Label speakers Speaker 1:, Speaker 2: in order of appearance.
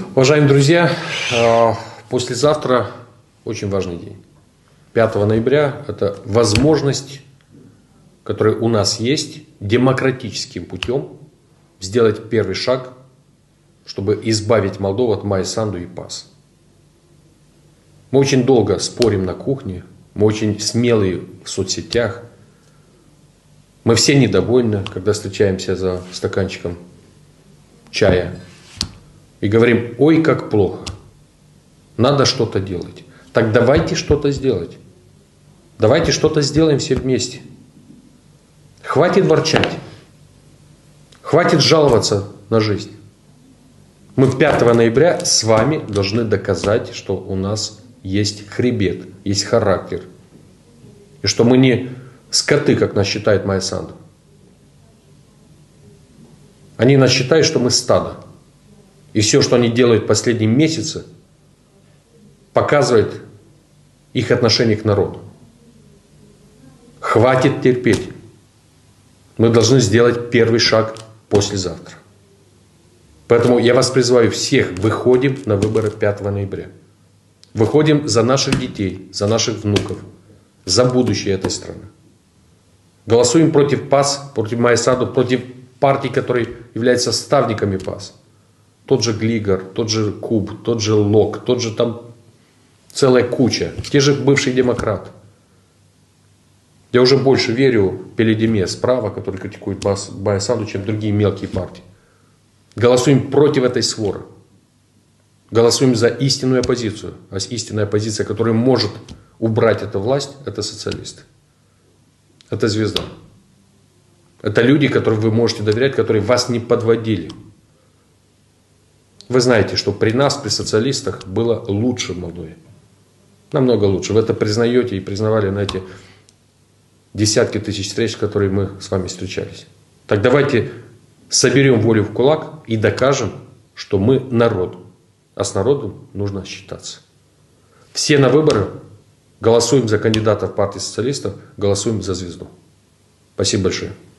Speaker 1: Уважаемые друзья, послезавтра очень важный день. 5 ноября – это возможность, которая у нас есть, демократическим путем сделать первый шаг, чтобы избавить Молдову от Майи Санду и ПАС. Мы очень долго спорим на кухне, мы очень смелые в соцсетях, мы все недовольны, когда встречаемся за стаканчиком чая и говорим: ой, как плохо, надо что-то делать. Так давайте что-то сделать. Давайте что-то сделаем все вместе. Хватит ворчать. Хватит жаловаться на жизнь. Мы 5 ноября с вами должны доказать, что у нас есть хребет, есть характер. И что мы не скоты, как нас считает Майя Санду. Они нас считают, что мы стадо. И все, что они делают в последние месяцы, показывает их отношение к народу. Хватит терпеть. Мы должны сделать первый шаг послезавтра. Поэтому я вас призываю всех, выходим на выборы 5 ноября. Выходим за наших детей, за наших внуков, за будущее этой страны. Голосуем против ПАС, против Майи Санду, против партий, которые являются ставниками ПАС. Тот же Глигор, тот же Куб, тот же Лок, тот же там целая куча. Те же бывшие демократы. Я уже больше верю Пеледеме справа, который критикует Майю Санду, чем другие мелкие партии. Голосуем против этой своры. Голосуем за истинную оппозицию. А истинная оппозиция, которая может убрать эту власть, это социалисты. Это звезда. Это люди, которым вы можете доверять, которые вас не подводили. Вы знаете, что при нас, при социалистах, было лучше в Молдове. Намного лучше. Вы это признаете и признавали на эти десятки тысяч встреч, которые мы с вами встречались. Так давайте соберем волю в кулак и докажем, что мы народ. А с народом нужно считаться. Все на выборы голосуем за кандидатов партии социалистов, голосуем за звезду. Спасибо большое.